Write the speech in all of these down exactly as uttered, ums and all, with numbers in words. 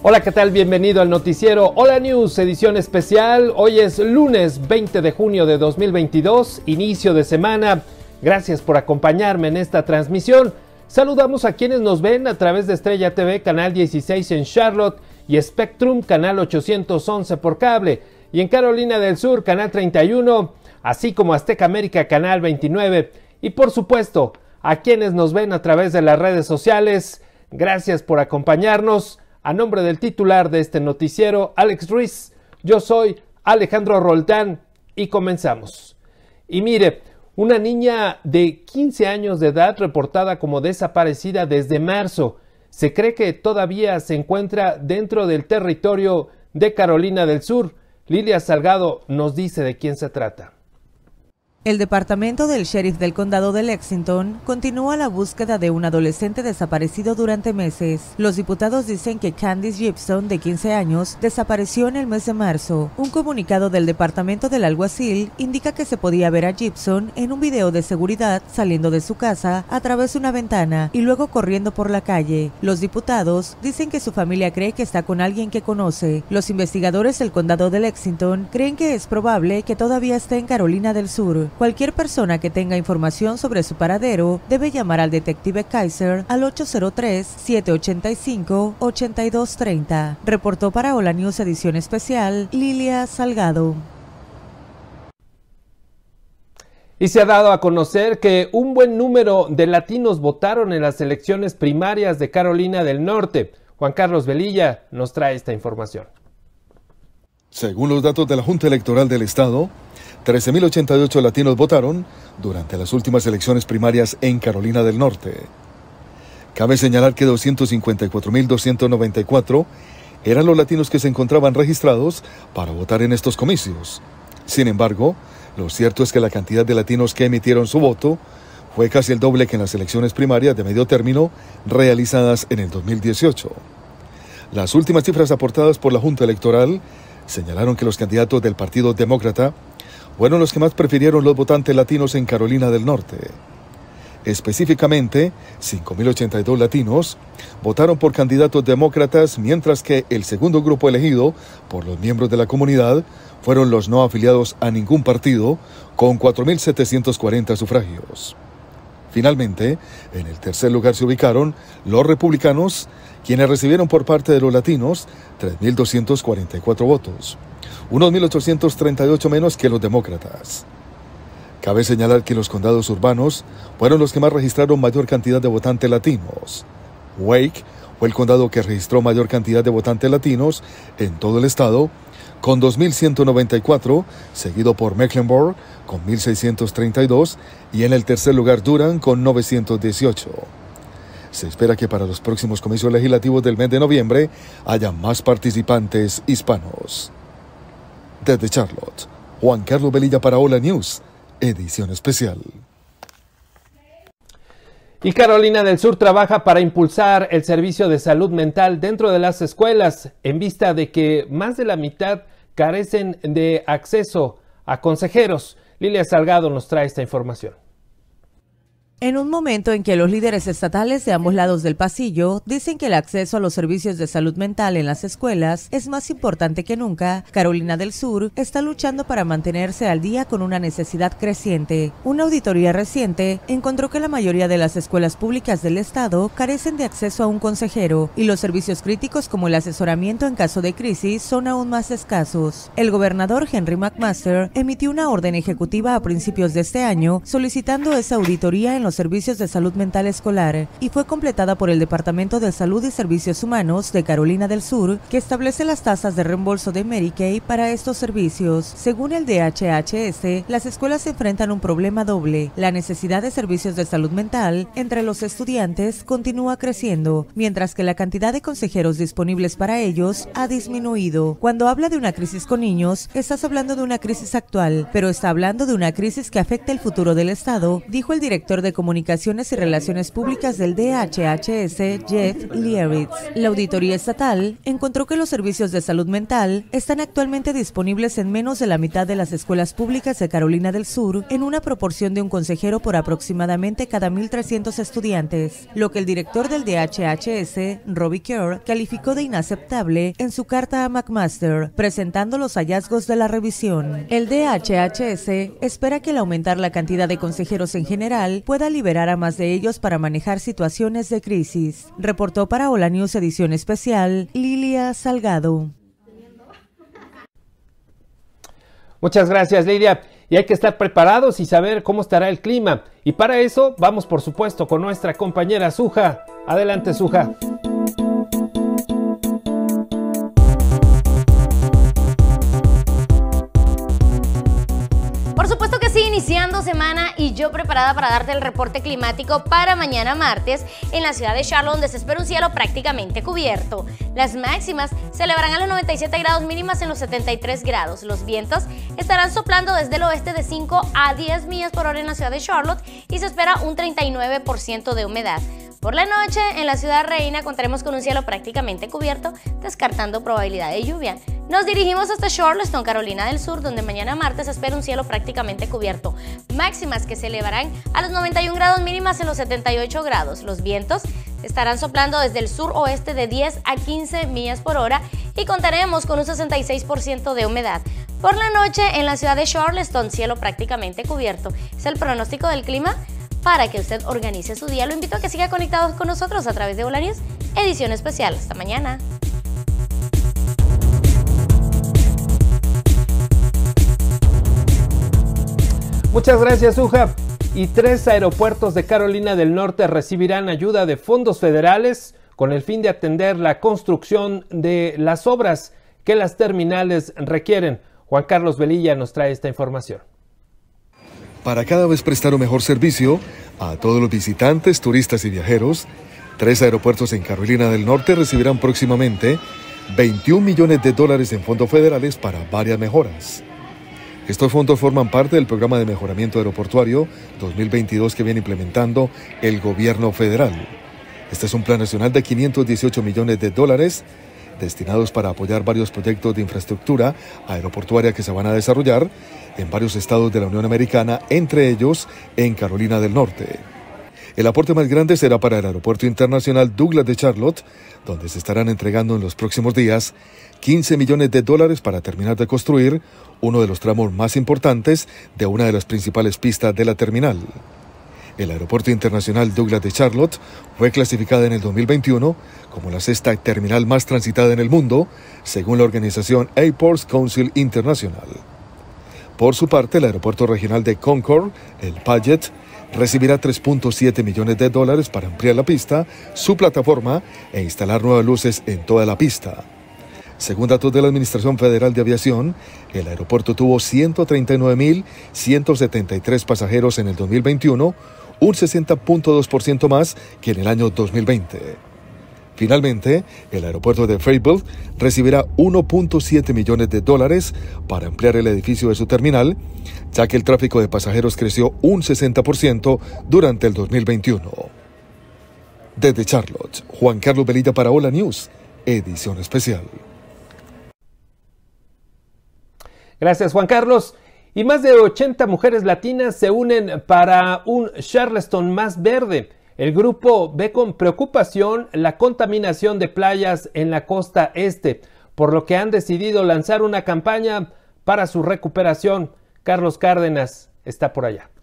Hola, ¿qué tal? Bienvenido al noticiero Hola News, edición especial. Hoy es lunes veinte de junio de dos mil veintidós, inicio de semana. Gracias por acompañarme en esta transmisión. Saludamos a quienes nos ven a través de Estrella T V, canal dieciséis en Charlotte, y Spectrum, canal ochocientos once por cable, y en Carolina del Sur, canal treinta y uno, así como Azteca América, canal veintinueve, y por supuesto, a quienes nos ven a través de las redes sociales. Gracias por acompañarnos. A nombre del titular de este noticiero, Alex Ruiz, yo soy Alejandro Roldán y comenzamos. Y mire, una niña de quince años de edad reportada como desaparecida desde marzo. Se cree que todavía se encuentra dentro del territorio de Carolina del Sur. Lilia Salgado nos dice de quién se trata. El departamento del sheriff del condado de Lexington continúa la búsqueda de un adolescente desaparecido durante meses. Los diputados dicen que Candice Gibson, de quince años, desapareció en el mes de marzo. Un comunicado del departamento del alguacil indica que se podía ver a Gibson en un video de seguridad saliendo de su casa a través de una ventana y luego corriendo por la calle. Los diputados dicen que su familia cree que está con alguien que conoce. Los investigadores del condado de Lexington creen que es probable que todavía esté en Carolina del Sur. Cualquier persona que tenga información sobre su paradero debe llamar al detective Kaiser al ocho cero tres, siete ocho cinco, ocho dos tres cero. Reportó para Hola News edición especial, Lilia Salgado. Y se ha dado a conocer que un buen número de latinos votaron en las elecciones primarias de Carolina del Norte. Juan Carlos Velilla nos trae esta información. Según los datos de la Junta Electoral del Estado, trece mil ochenta y ocho latinos votaron durante las últimas elecciones primarias en Carolina del Norte. Cabe señalar que doscientos cincuenta y cuatro mil doscientos noventa y cuatro eran los latinos que se encontraban registrados para votar en estos comicios. Sin embargo, lo cierto es que la cantidad de latinos que emitieron su voto fue casi el doble que en las elecciones primarias de medio término realizadas en el dos mil dieciocho. Las últimas cifras aportadas por la Junta Electoral señalaron que los candidatos del Partido Demócrata fueron los que más prefirieron los votantes latinos en Carolina del Norte. Específicamente, cinco mil ochenta y dos latinos votaron por candidatos demócratas, mientras que el segundo grupo elegido por los miembros de la comunidad fueron los no afiliados a ningún partido, con cuatro mil setecientos cuarenta sufragios. Finalmente, en el tercer lugar se ubicaron los republicanos, quienes recibieron por parte de los latinos tres mil doscientos cuarenta y cuatro votos, unos mil ochocientos treinta y ocho menos que los demócratas. Cabe señalar que los condados urbanos fueron los que más registraron mayor cantidad de votantes latinos. Wake fue el condado que registró mayor cantidad de votantes latinos en todo el estado, con dos mil ciento noventa y cuatro, seguido por Mecklenburg con mil seiscientos treinta y dos y en el tercer lugar Durham con novecientos dieciocho. Se espera que para los próximos comicios legislativos del mes de noviembre haya más participantes hispanos. Desde Charlotte, Juan Carlos Velilla para Hola News, edición especial. Y Carolina del Sur trabaja para impulsar el servicio de salud mental dentro de las escuelas, en vista de que más de la mitad carecen de acceso a consejeros. Lilia Salgado nos trae esta información. En un momento en que los líderes estatales de ambos lados del pasillo dicen que el acceso a los servicios de salud mental en las escuelas es más importante que nunca, Carolina del Sur está luchando para mantenerse al día con una necesidad creciente. Una auditoría reciente encontró que la mayoría de las escuelas públicas del estado carecen de acceso a un consejero y los servicios críticos como el asesoramiento en caso de crisis son aún más escasos. El gobernador Henry McMaster emitió una orden ejecutiva a principios de este año solicitando esa auditoría en los servicios de salud mental escolar y fue completada por el Departamento de Salud y Servicios Humanos de Carolina del Sur, que establece las tasas de reembolso de Medicaid para estos servicios. Según el D H H S, las escuelas se enfrentan un problema doble. La necesidad de servicios de salud mental entre los estudiantes continúa creciendo, mientras que la cantidad de consejeros disponibles para ellos ha disminuido. Cuando habla de una crisis con niños, estás hablando de una crisis actual, pero está hablando de una crisis que afecta el futuro del estado, dijo el director de Comunicaciones y Relaciones Públicas del D H H S, Jeff Lieritz. La auditoría estatal encontró que los servicios de salud mental están actualmente disponibles en menos de la mitad de las escuelas públicas de Carolina del Sur, en una proporción de un consejero por aproximadamente cada mil trescientos estudiantes, lo que el director del D H H S, Robbie Kerr, calificó de inaceptable en su carta a McMaster, presentando los hallazgos de la revisión. El D H H S espera que el aumentar la cantidad de consejeros en general pueda liberar a más de ellos para manejar situaciones de crisis. Reportó para Hola News edición especial, Lilia Salgado. Muchas gracias, Lidia. Y hay que estar preparados y saber cómo estará el clima. Y para eso vamos, por supuesto, con nuestra compañera Suja. Adelante, Suja. Por supuesto que sí, iniciando semana y yo preparada para darte el reporte climático para mañana martes en la ciudad de Charlotte, donde se espera un cielo prácticamente cubierto. Las máximas se elevarán a los noventa y siete grados, mínimas en los setenta y tres grados. Los vientos estarán soplando desde el oeste de cinco a diez millas por hora en la ciudad de Charlotte y se espera un treinta y nueve por ciento de humedad. Por la noche, en la ciudad reina contaremos con un cielo prácticamente cubierto, descartando probabilidad de lluvia. Nos dirigimos hasta Charleston, Carolina del Sur, donde mañana martes se espera un cielo prácticamente cubierto. Máximas que se elevarán a los noventa y un grados, mínimas en los setenta y ocho grados. Los vientos estarán soplando desde el sur-oeste de diez a quince millas por hora y contaremos con un sesenta y seis por ciento de humedad. Por la noche, en la ciudad de Charleston, cielo prácticamente cubierto. Es el pronóstico del clima para que usted organice su día. Lo invito a que siga conectado con nosotros a través de Hola News, edición especial. Hasta mañana. Muchas gracias, Suja. Y tres aeropuertos de Carolina del Norte recibirán ayuda de fondos federales con el fin de atender la construcción de las obras que las terminales requieren. Juan Carlos Velilla nos trae esta información. Para cada vez prestar un mejor servicio a todos los visitantes, turistas y viajeros, tres aeropuertos en Carolina del Norte recibirán próximamente veintiún millones de dólares en fondos federales para varias mejoras. Estos fondos forman parte del programa de mejoramiento aeroportuario dos mil veintidós que viene implementando el gobierno federal. Este es un plan nacional de quinientos dieciocho millones de dólares destinados para apoyar varios proyectos de infraestructura aeroportuaria que se van a desarrollar en varios estados de la Unión Americana, entre ellos en Carolina del Norte. El aporte más grande será para el Aeropuerto Internacional Douglas de Charlotte, donde se estarán entregando en los próximos días quince millones de dólares para terminar de construir uno de los tramos más importantes de una de las principales pistas de la terminal. El Aeropuerto Internacional Douglas de Charlotte fue clasificada en el dos mil veintiuno como la sexta terminal más transitada en el mundo, según la organización Airports Council International. Por su parte, el Aeropuerto Regional de Concord, el Paget, recibirá tres punto siete millones de dólares para ampliar la pista, su plataforma e instalar nuevas luces en toda la pista. Según datos de la Administración Federal de Aviación, el aeropuerto tuvo ciento treinta y nueve mil ciento setenta y tres pasajeros en el dos mil veintiuno, un sesenta punto dos por ciento más que en el año dos mil veinte. Finalmente, el aeropuerto de Fayetteville recibirá uno punto siete millones de dólares para ampliar el edificio de su terminal, ya que el tráfico de pasajeros creció un sesenta por ciento durante el dos mil veintiuno. Desde Charlotte, Juan Carlos Velilla para Hola News, edición especial. Gracias, Juan Carlos. Y más de ochenta mujeres latinas se unen para un Charleston más verde. El grupo ve con preocupación la contaminación de playas en la costa este, por lo que han decidido lanzar una campaña para su recuperación. Carlos Cárdenas está por allá.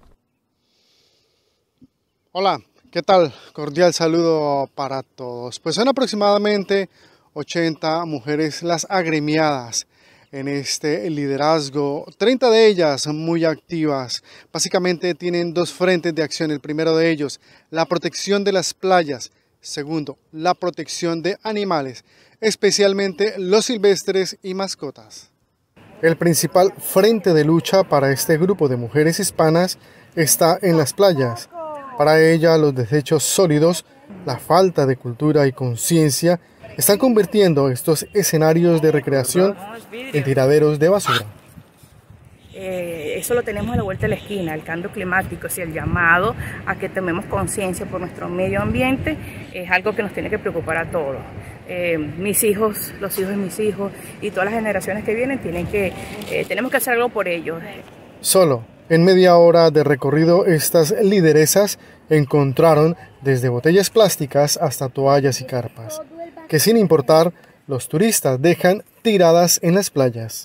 Hola, ¿qué tal? Cordial saludo para todos. Pues son aproximadamente ochenta mujeres las agremiadas en este liderazgo, treinta de ellas muy activas. Básicamente tienen dos frentes de acción. El primero de ellos, la protección de las playas. Segundo, la protección de animales, especialmente los silvestres y mascotas. El principal frente de lucha para este grupo de mujeres hispanas está en las playas. Para ella, los desechos sólidos, la falta de cultura y conciencia están convirtiendo estos escenarios de recreación en tiraderos de basura. Eh, eso lo tenemos a la vuelta de la esquina, el cambio climático, es el llamado a que tomemos conciencia por nuestro medio ambiente, es algo que nos tiene que preocupar a todos. Eh, mis hijos, los hijos de mis hijos y todas las generaciones que vienen, tienen que, eh, tenemos que hacer algo por ellos. Solo en media hora de recorrido, estas lideresas encontraron desde botellas plásticas hasta toallas y carpas, que sin importar, los turistas dejan tiradas en las playas.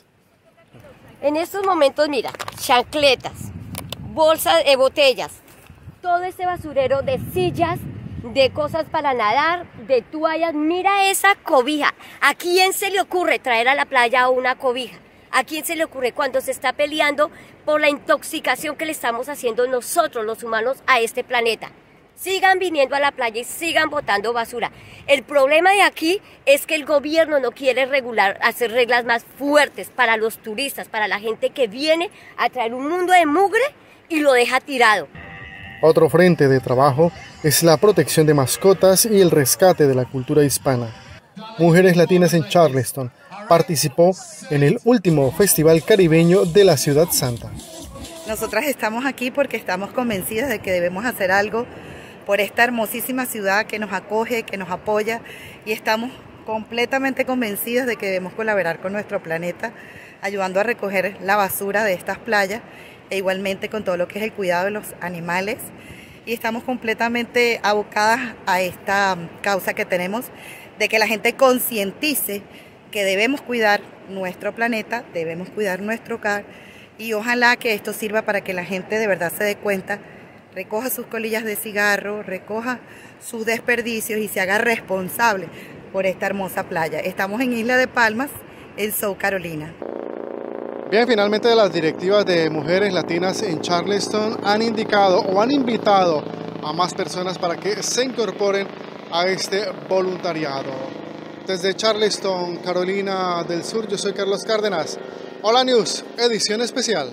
En estos momentos, mira, chancletas, bolsas de botellas, todo este basurero de sillas, de cosas para nadar, de toallas. Mira esa cobija. ¿A quién se le ocurre traer a la playa una cobija? ¿A quién se le ocurre cuando se está peleando por la intoxicación que le estamos haciendo nosotros, los humanos, a este planeta? Sigan viniendo a la playa y sigan botando basura. El problema de aquí es que el gobierno no quiere regular, hacer reglas más fuertes para los turistas, para la gente que viene a traer un mundo de mugre y lo deja tirado. Otro frente de trabajo es la protección de mascotas y el rescate de la cultura hispana. Mujeres Latinas en Charleston participó en el último festival caribeño de la Ciudad Santa. Nosotras estamos aquí porque estamos convencidas de que debemos hacer algo por esta hermosísima ciudad que nos acoge, que nos apoya, y estamos completamente convencidas de que debemos colaborar con nuestro planeta, ayudando a recoger la basura de estas playas e igualmente con todo lo que es el cuidado de los animales. Y estamos completamente abocadas a esta causa que tenemos de que la gente concientice que debemos cuidar nuestro planeta, debemos cuidar nuestro hogar, y ojalá que esto sirva para que la gente de verdad se dé cuenta, recoja sus colillas de cigarro, recoja sus desperdicios y se haga responsable por esta hermosa playa. Estamos en Isla de Palmas, en South Carolina. Bien, finalmente las directivas de Mujeres Latinas en Charleston han indicado o han invitado a más personas para que se incorporen a este voluntariado. Desde Charleston, Carolina del Sur, yo soy Carlos Cárdenas. Hola News, edición especial.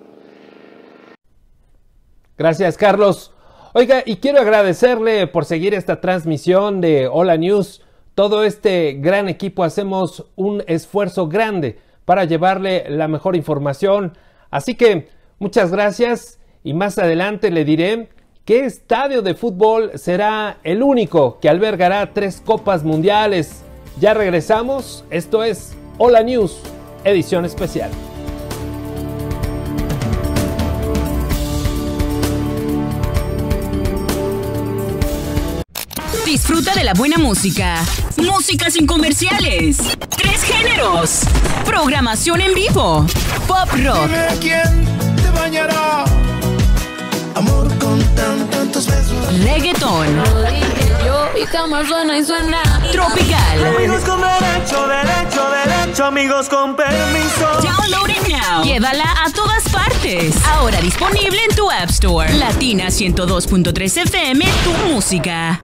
Gracias, Carlos. Oiga, y quiero agradecerle por seguir esta transmisión de Hola News. Todo este gran equipo hacemos un esfuerzo grande para llevarle la mejor información. Así que muchas gracias, y más adelante le diré qué estadio de fútbol será el único que albergará tres copas mundiales. Ya regresamos, esto es Hola News, edición especial. Disfruta de la buena música. Música sin comerciales. Tres géneros. Programación en vivo. Pop rock. Dime quién te bañará. Amor con tan, tantos besos. Reggaetón. Lo dije yo y cama suena y suena. Tropical. Amigos con derecho, derecho, derecho. Amigos con permiso. Download it now. Llévala a todas partes. Ahora disponible en tu App Store. Latina ciento dos punto tres F M, tu música.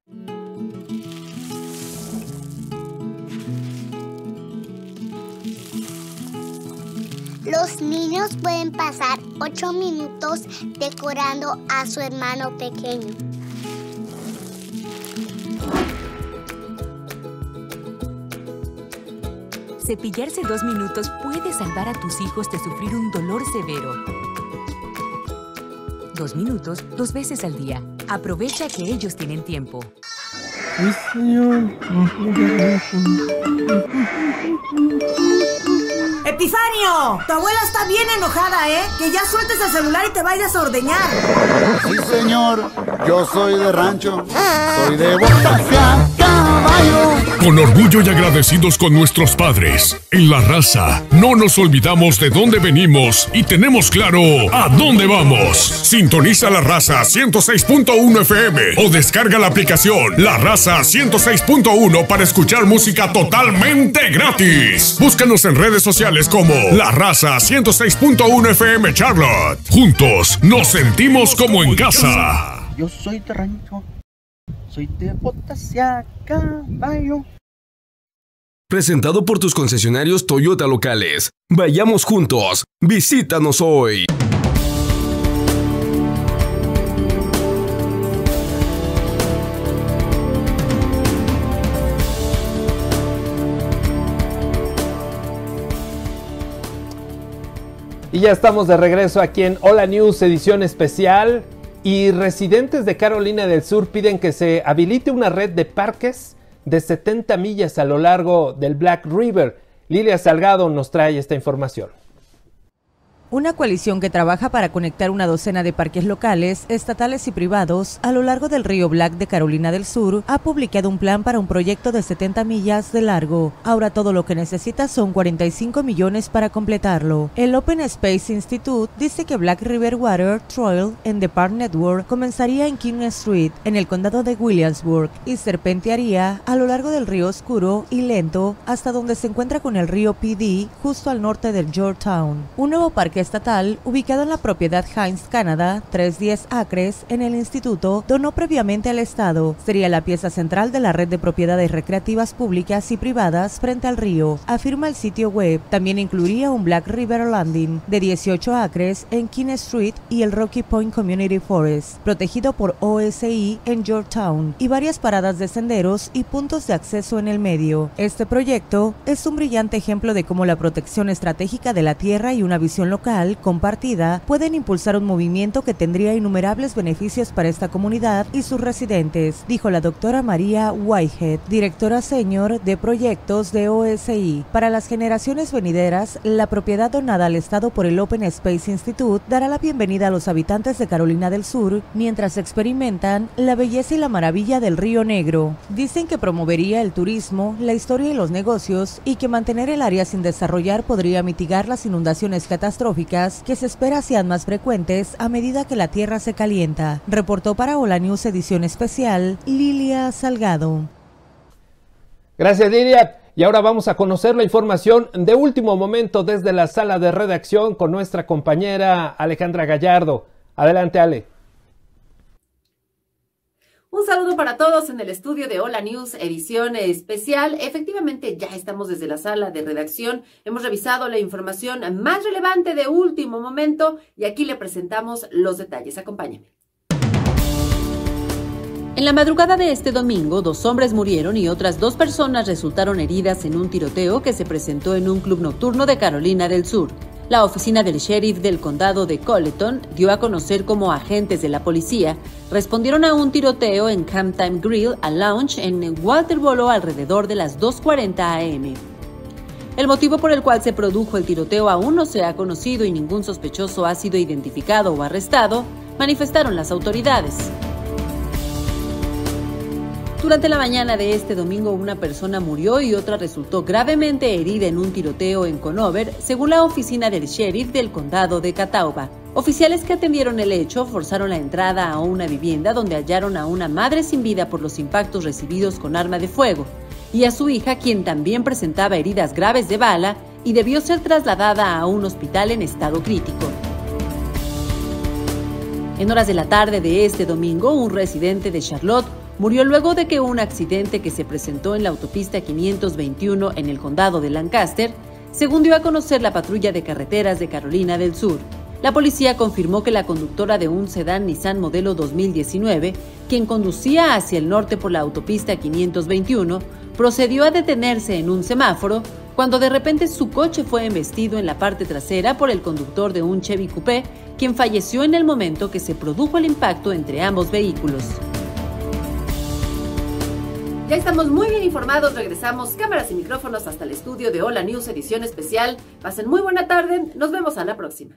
Los niños pueden pasar ocho minutos decorando a su hermano pequeño. Cepillarse dos minutos puede salvar a tus hijos de sufrir un dolor severo. Dos minutos, dos veces al día. Aprovecha que ellos tienen tiempo. Sí, señor. ¡Epifanio! Tu abuela está bien enojada, ¿eh? Que ya sueltes el celular y te vayas a ordeñar. Sí, señor. Yo soy de rancho. Soy de botas a caballo. Con orgullo y agradecidos con nuestros padres. En La Raza, no nos olvidamos de dónde venimos y tenemos claro a dónde vamos. Sintoniza La Raza ciento seis punto uno F M o descarga la aplicación La Raza ciento seis punto uno para escuchar música totalmente gratis. Búscanos en redes sociales como La Raza ciento seis punto uno F M Charlotte. Juntos nos sentimos como en casa. Yo soy de rancho. Soy de botas a caballo. Presentado por tus concesionarios Toyota locales. Vayamos juntos. Visítanos hoy. Y ya estamos de regreso aquí en Hola News, edición especial. Y residentes de Carolina del Sur piden que se habilite una red de parques de setenta millas a lo largo del Black River. Lilia Salgado nos trae esta información. Una coalición que trabaja para conectar una docena de parques locales, estatales y privados a lo largo del río Black de Carolina del Sur ha publicado un plan para un proyecto de setenta millas de largo. Ahora todo lo que necesita son cuarenta y cinco millones para completarlo. El Open Space Institute dice que Black River Water Trail en The Park Network comenzaría en King Street, en el condado de Williamsburg, y serpentearía a lo largo del río oscuro y lento hasta donde se encuentra con el río P D, justo al norte de Georgetown. Un nuevo parque estatal, ubicado en la propiedad Hines Canada, trescientos diez acres, en el instituto, donó previamente al estado. Sería la pieza central de la red de propiedades recreativas públicas y privadas frente al río, afirma el sitio web. También incluiría un Black River Landing de dieciocho acres en King Street y el Rocky Point Community Forest, protegido por O S I en Georgetown, y varias paradas de senderos y puntos de acceso en el medio. Este proyecto es un brillante ejemplo de cómo la protección estratégica de la tierra y una visión local compartida pueden impulsar un movimiento que tendría innumerables beneficios para esta comunidad y sus residentes, dijo la doctora María Whitehead, directora senior de proyectos de O S I. Para las generaciones venideras, la propiedad donada al Estado por el Open Space Institute dará la bienvenida a los habitantes de Carolina del Sur mientras experimentan la belleza y la maravilla del Río Negro. Dicen que promovería el turismo, la historia y los negocios, y que mantener el área sin desarrollar podría mitigar las inundaciones catastróficas que se espera sean más frecuentes a medida que la tierra se calienta. Reportó para Hola News edición especial, Lilia Salgado. Gracias, Lilia. Y ahora vamos a conocer la información de último momento desde la sala de redacción con nuestra compañera Alejandra Gallardo. Adelante, Ale. Un saludo para todos en el estudio de Hola News, edición especial. Efectivamente, ya estamos desde la sala de redacción. Hemos revisado la información más relevante de último momento y aquí le presentamos los detalles. Acompáñenme. En la madrugada de este domingo, dos hombres murieron y otras dos personas resultaron heridas en un tiroteo que se presentó en un club nocturno de Carolina del Sur. La oficina del sheriff del condado de Colleton dio a conocer cómo agentes de la policía respondieron a un tiroteo en Camp Time Grill and Lounge en Walterboro alrededor de las dos cuarenta a eme El motivo por el cual se produjo el tiroteo aún no se ha conocido y ningún sospechoso ha sido identificado o arrestado, manifestaron las autoridades. Durante la mañana de este domingo, una persona murió y otra resultó gravemente herida en un tiroteo en Conover, según la oficina del sheriff del condado de Catawba. Oficiales que atendieron el hecho forzaron la entrada a una vivienda donde hallaron a una madre sin vida por los impactos recibidos con arma de fuego y a su hija, quien también presentaba heridas graves de bala y debió ser trasladada a un hospital en estado crítico. En horas de la tarde de este domingo, un residente de Charlotte murió luego de que un accidente que se presentó en la autopista quinientos veintiuno en el condado de Lancaster, según dio a conocer la patrulla de carreteras de Carolina del Sur. La policía confirmó que la conductora de un sedán Nissan modelo dos mil diecinueve, quien conducía hacia el norte por la autopista quinientos veintiuno, procedió a detenerse en un semáforo cuando de repente su coche fue embestido en la parte trasera por el conductor de un Chevy Coupé, quien falleció en el momento que se produjo el impacto entre ambos vehículos. Ya estamos muy bien informados, regresamos cámaras y micrófonos hasta el estudio de Hola News, edición especial. Pasen muy buena tarde, nos vemos a la próxima.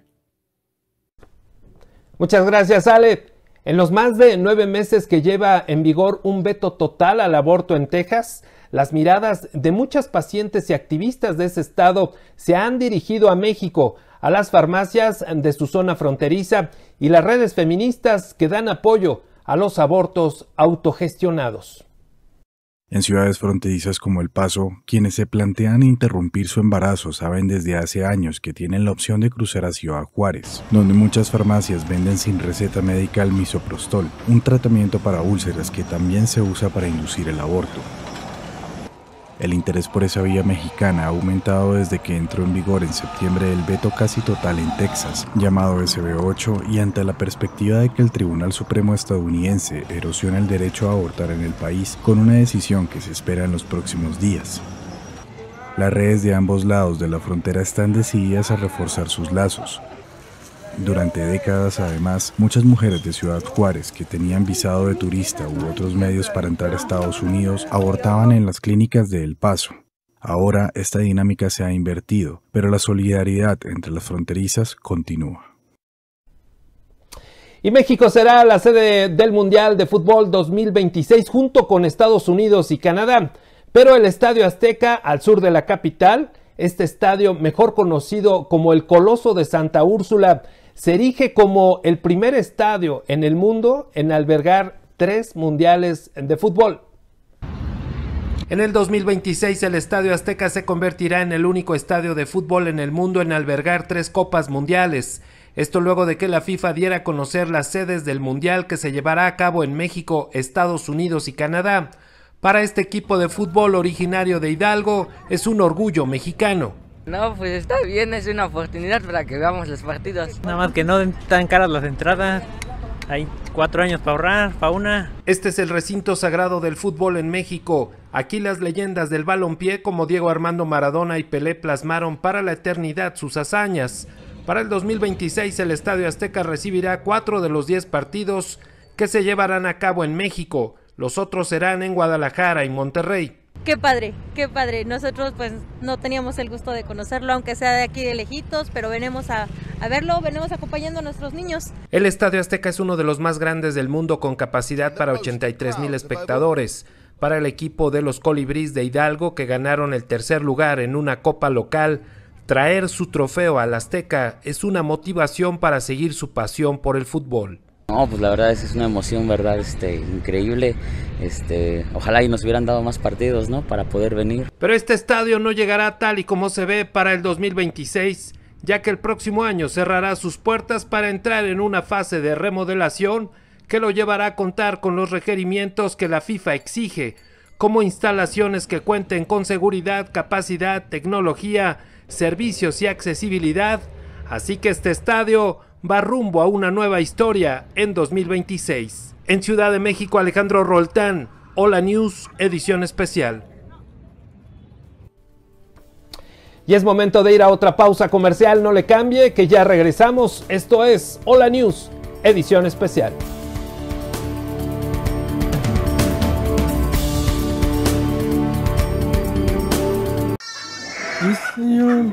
Muchas gracias, Ale. En los más de nueve meses que lleva en vigor un veto total al aborto en Texas, las miradas de muchas pacientes y activistas de ese estado se han dirigido a México, a las farmacias de su zona fronteriza y las redes feministas que dan apoyo a los abortos autogestionados. En ciudades fronterizas como El Paso, quienes se plantean interrumpir su embarazo saben desde hace años que tienen la opción de cruzar a Ciudad Juárez, donde muchas farmacias venden sin receta médica el misoprostol, un tratamiento para úlceras que también se usa para inducir el aborto. El interés por esa vía mexicana ha aumentado desde que entró en vigor en septiembre el veto casi total en Texas, llamado S B ocho, y ante la perspectiva de que el Tribunal Supremo estadounidense erosiona el derecho a abortar en el país con una decisión que se espera en los próximos días. Las redes de ambos lados de la frontera están decididas a reforzar sus lazos. Durante décadas, además, muchas mujeres de Ciudad Juárez que tenían visado de turista u otros medios para entrar a Estados Unidos abortaban en las clínicas de El Paso. Ahora esta dinámica se ha invertido, pero la solidaridad entre las fronterizas continúa. Y México será la sede del Mundial de Fútbol dos mil veintiséis junto con Estados Unidos y Canadá. Pero el Estadio Azteca, al sur de la capital, este estadio mejor conocido como el Coloso de Santa Úrsula, se erige como el primer estadio en el mundo en albergar tres mundiales de fútbol. En el dos mil veintiséis el Estadio Azteca se convertirá en el único estadio de fútbol en el mundo en albergar tres copas mundiales. Esto luego de que la FIFA diera a conocer las sedes del Mundial que se llevará a cabo en México, Estados Unidos y Canadá. Para este equipo de fútbol originario de Hidalgo, es un orgullo mexicano. No, pues está bien, es una oportunidad para que veamos los partidos. Nada más que no están caras las entradas, hay cuatro años para ahorrar, para una. Este es el recinto sagrado del fútbol en México. Aquí las leyendas del balompié como Diego Armando Maradona y Pelé plasmaron para la eternidad sus hazañas. Para el dos mil veintiséis el Estadio Azteca recibirá cuatro de los diez partidos que se llevarán a cabo en México. Los otros serán en Guadalajara y Monterrey. Qué padre, qué padre. Nosotros pues no teníamos el gusto de conocerlo, aunque sea de aquí de lejitos, pero venimos a, a verlo, venimos acompañando a nuestros niños. El Estadio Azteca es uno de los más grandes del mundo con capacidad para ochenta y tres mil espectadores. Para el equipo de los Colibríes de Hidalgo, que ganaron el tercer lugar en una copa local, traer su trofeo al Azteca es una motivación para seguir su pasión por el fútbol. No, pues la verdad es, es una emoción, verdad, este, increíble. Este, ojalá y nos hubieran dado más partidos, ¿no? Para poder venir. Pero este estadio no llegará tal y como se ve para el dos mil veintiséis, ya que el próximo año cerrará sus puertas para entrar en una fase de remodelación que lo llevará a contar con los requerimientos que la FIFA exige, como instalaciones que cuenten con seguridad, capacidad, tecnología, servicios y accesibilidad. Así que este estadio va rumbo a una nueva historia en dos mil veintiséis. En Ciudad de México, Alejandro Roltán, Hola News, edición especial. Y es momento de ir a otra pausa comercial, no le cambie, que ya regresamos. Esto es Hola News, edición especial. Sí, señor.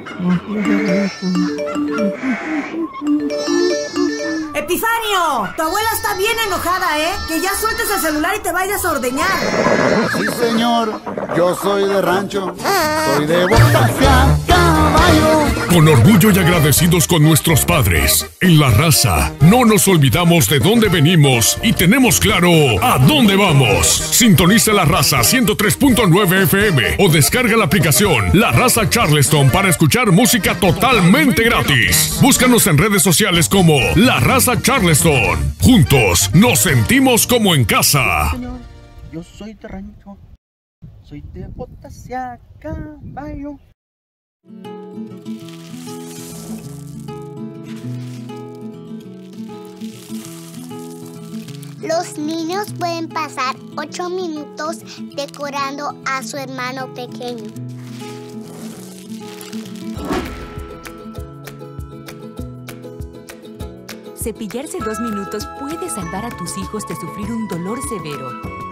Epifanio, tu abuela está bien enojada, ¿eh? Que ya sueltes el celular y te vayas a ordeñar. Sí, señor, yo soy de rancho, soy de botas y a caballo. Con orgullo y agradecidos con nuestros padres, en La Raza, no nos olvidamos de dónde venimos y tenemos claro a dónde vamos. Sintoniza La Raza ciento tres punto nueve F M o descarga la aplicación La Raza Charleston para escuchar música totalmente gratis. Búscanos en redes sociales como La Raza Charleston. Juntos nos sentimos como en casa. Señor, yo soy de rancho, soy de botas y a caballo. Los niños pueden pasar ocho minutos decorando a su hermano pequeño. Cepillarse dos minutos puede salvar a tus hijos de sufrir un dolor severo.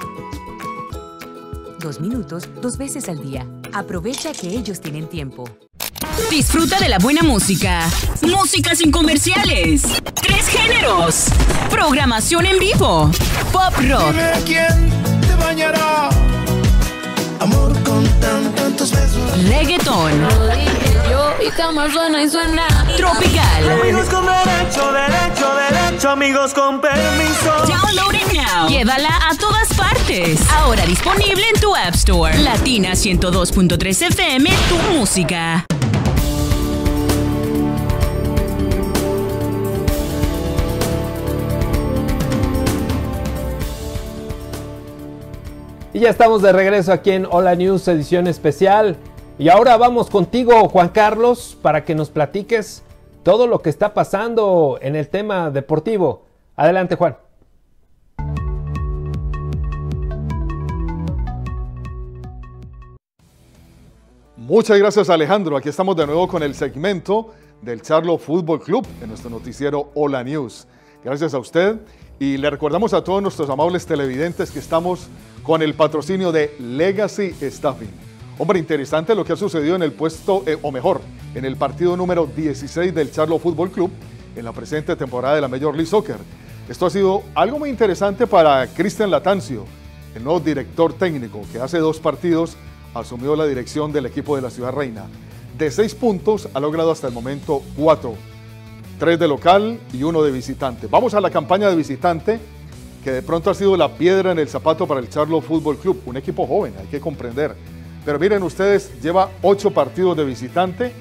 Dos minutos, dos veces al día. Aprovecha que ellos tienen tiempo. Disfruta de la buena música. Música sin comerciales. Tres géneros. Programación en vivo. Pop rock. Dime quién te bañará. Amor con tan, tantos besos. Reggaetón. Lo dije yo y cama suena y suena. Tropical. Amigos con derecho, derecho, derecho. Amigos con permiso. Download it now. Llévala a todas partes. Ahora disponible en tu App Store. Latina ciento dos punto tres F M, tu música. Y ya estamos de regreso aquí en Hola News, edición especial. Y ahora vamos contigo, Juan Carlos, para que nos platiques todo lo que está pasando en el tema deportivo. Adelante, Juan. Muchas gracias, Alejandro. Aquí estamos de nuevo con el segmento del Charlotte Fútbol Club en nuestro noticiero Hola News. Gracias a usted y le recordamos a todos nuestros amables televidentes que estamos con el patrocinio de Legacy Staffing. Hombre, interesante lo que ha sucedido en el puesto, eh, o mejor, en el partido número dieciséis del Charlotte Fútbol Club en la presente temporada de la Major League Soccer. Esto ha sido algo muy interesante para Cristian Latancio, el nuevo director técnico que hace dos partidos asumió la dirección del equipo de la Ciudad Reina. De seis puntos ha logrado hasta el momento cuatro. Tres de local y uno de visitante. Vamos a la campaña de visitante, que de pronto ha sido la piedra en el zapato para el Charlotte Fútbol Club. Un equipo joven, hay que comprender. Pero miren ustedes, lleva ocho partidos de visitante,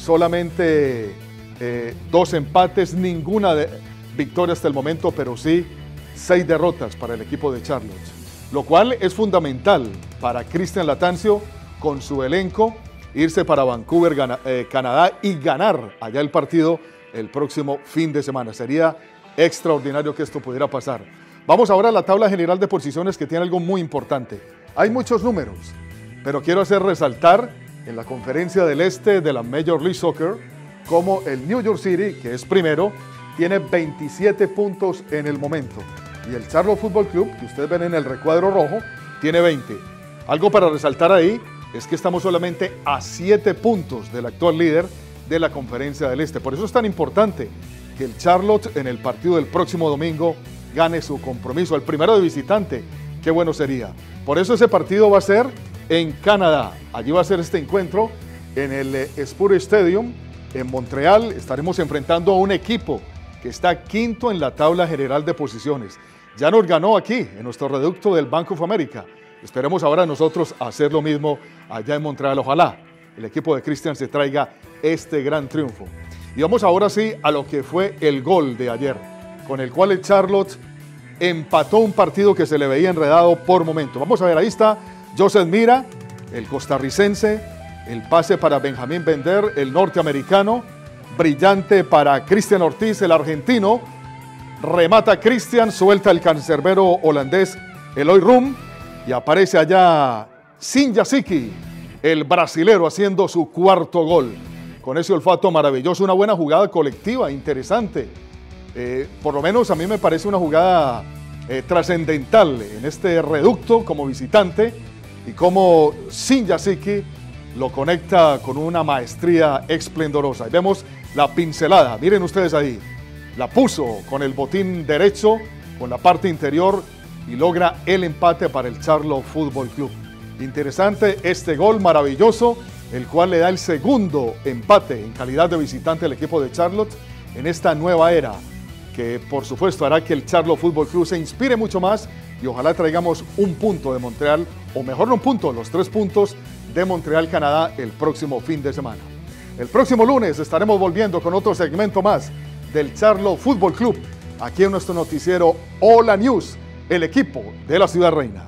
solamente eh, dos empates, ninguna de, victoria hasta el momento, pero sí seis derrotas para el equipo de Charlotte. Lo cual es fundamental para Cristian Latancio con su elenco, irse para Vancouver, Gana, eh, Canadá y ganar allá el partido el próximo fin de semana. Sería extraordinario que esto pudiera pasar. Vamos ahora a la tabla general de posiciones, que tiene algo muy importante. Hay muchos números, pero quiero hacer resaltar en la conferencia del este de la Major League Soccer como el New York City, que es primero, tiene veintisiete puntos en el momento. Y el Charlotte Fútbol Club, que ustedes ven en el recuadro rojo, tiene veinte. Algo para resaltar ahí es que estamos solamente a siete puntos del actual líder de la Conferencia del Este. Por eso es tan importante que el Charlotte en el partido del próximo domingo gane su compromiso, el primero de visitante. Qué bueno sería. Por eso ese partido va a ser en Canadá. Allí va a ser este encuentro en el Spur Stadium en Montreal. Estaremos enfrentando a un equipo que está quinto en la tabla general de posiciones. Ya nos ganó aquí en nuestro reducto del Bank of America. Esperemos ahora nosotros hacer lo mismo allá en Montreal. Ojalá el equipo de Cristian se traiga este gran triunfo. Y vamos ahora sí a lo que fue el gol de ayer, con el cual el Charlotte empató un partido que se le veía enredado por momento. Vamos a ver, ahí está Joseph Mira, el costarricense, el pase para Benjamín Bender, el norteamericano, brillante para Cristian Ortiz, el argentino, remata Cristian, suelta el cancerbero holandés Eloy Rum y aparece allá Sinjasiki, el brasilero, haciendo su cuarto gol. Con ese olfato maravilloso, una buena jugada colectiva, interesante. Eh, por lo menos a mí me parece una jugada eh, trascendental en este reducto como visitante y como Sinjasiki lo conecta con una maestría esplendorosa. Y vemos la pincelada, miren ustedes ahí, la puso con el botín derecho, con la parte interior y logra el empate para el Charlotte Fútbol Club. Interesante este gol maravilloso, el cual le da el segundo empate en calidad de visitante al equipo de Charlotte en esta nueva era, que por supuesto hará que el Charlotte Fútbol Club se inspire mucho más y ojalá traigamos un punto de Montreal, o mejor no un punto, los tres puntos de Montreal, Canadá, el próximo fin de semana. El próximo lunes estaremos volviendo con otro segmento más del Charlotte Fútbol Club, aquí en nuestro noticiero Hola News, el equipo de la Ciudad Reina.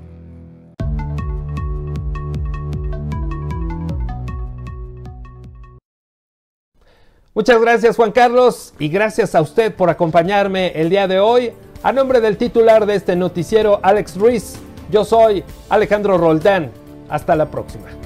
Muchas gracias, Juan Carlos, y gracias a usted por acompañarme el día de hoy. A nombre del titular de este noticiero, Alex Ruiz, yo soy Alejandro Roldán. Hasta la próxima.